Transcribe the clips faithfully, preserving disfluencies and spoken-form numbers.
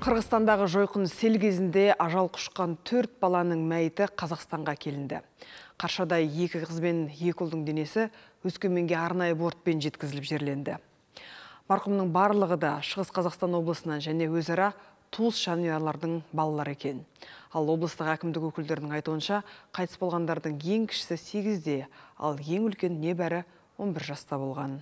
Қырғызстандағы жойқын сел кезінде ажал құшқан төрт баланың мәйіті Қазақстанға келінді. Қаршадай екі қыз бен екі ұлдың денесі Өскеменге арнайы бортпен жеткізіліп жерленді. Марқұмның барлығы да Шығыс Қазақстан облысынан және өзара туыс жанұялардың балалары екен. Ал облыстық әкімдік өкілдерінің айтуынша, қайтыс болғандардың ең кішісі сегізде, ал ең үлкен небәрі он бір жаста болған.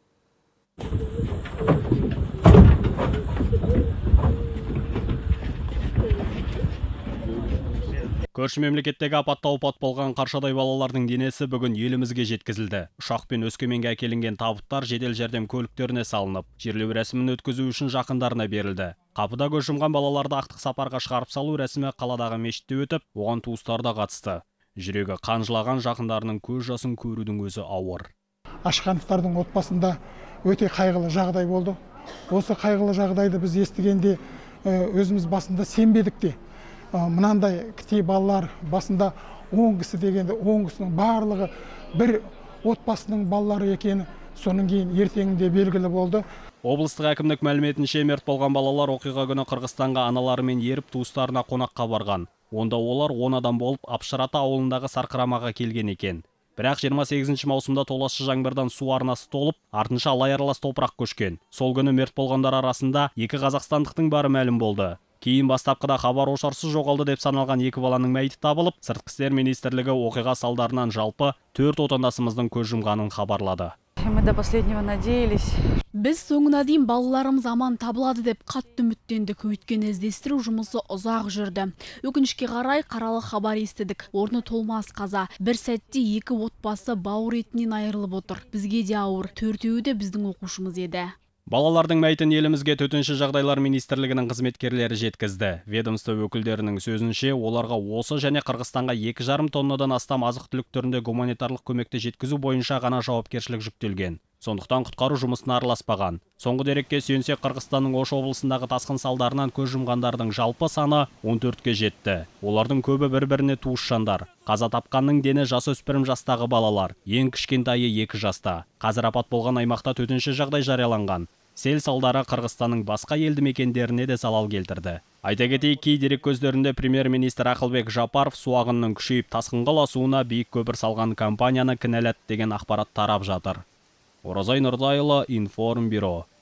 Көрші мемлекеттегі апатта опат болған Қаршадай балалардың денесі бүгін елімізге жеткізілді. Ұшақпен Өскеменге әкелінген табыттар жедел жәрдем көліктеріне салынып, жерлеу рәсімін өткізу үшін жақындарына берілді. Қапыда көз жұмған балаларды ақтық сапарға шығарып салу рәсімі қаладағы мешітте өтіп, оған туыстары да қатысты. Жүрегі қан жылаған жақындарының көз жасын көрудің өзі ауыр. Ашқановтардың отбасында өте қайғылы жағдай болды. Осы қайғылы жағдайды біз естігенде өзіміз басында сенбедік те. Мынандай кішкентай балалар басында он кісі дегенде он кісінің барлығы бір отбасының балалары екені соның кейін ертеңінде белгілі болды. Облыстық әкімдік мәліметінше мерт болған балалар оқиға күні Қырғызстанға аналарымен еріп туыстарына қонаққа барған. Онда олар он адам болып Апшарата ауылындағы Сарқырамаға келген екен. Бірақ жиырма сегізінші маусымда толассыз жаңбырдан су арнасы толып, артынша лай аралас топырақ көшкен. Сол күні мерт болғандар арасында екі қазақстандықтың бары мәлім болды. Кейін бастапқыда хабар ошарсыз жоғалды деп саналған екі баланың мәйіті табылып, Сыртқы істер министрлігі оқиға салдарынан жалпы төрт отандасымыздың көз жұмғанын хабарлады. Мы до последнего надеялись. Біз соңына дейін балаларымыз аман табылады деп қатты үміттендік, өйткені іздестіру жұмысы ұзақ жүрді. Өкінішке қарай қаралы хабар естідік. Орны толмас қаза. Бір сәтте екі отбасы бауыр етінен айырылып отыр. Бізге де ауыр. Төртеуі де біздің оқушымыз еді. Балалардың мәйітін елімізге төтенше жағдайлар министрлігінің қызметкерлері жеткізді. Ведомство өкілдерінің сөзінше, оларға осы және Қырғызстанға екі жарым тоннадан астам азық түлік түрінде гуманитарлық көмекті жеткізу бойынша ғана жауапкершілік жүктелген. Сондықтан құтқару жұмысына араласпаған. Соңғы дерекке сүйенсек, Қырғызстанның Ош облысындағы тасқын салдарынан көз жұмғандардың жалпы саны он төртке жетті. Олардың көбі бір-біріне туыс жандар. Қаза тапқанның дені жасөспірім жастағы балалар, ең кішкентайы екі жаста. Қазір апат болған аймақта төтенше жағдай жарияланған. Сел салдары Қырғызстанның басқа елді мекендеріне де залал келтірді. Айта кетейік, кей дерек көздерінде премьер-министр Ақылбек Жапаров су ағынының күшейіп тасқынға ұласуына биік көпір салған компанияны кінәлады деген ақпарат тарап жатыр. Оразай Нұрдайұлы, Информбюро.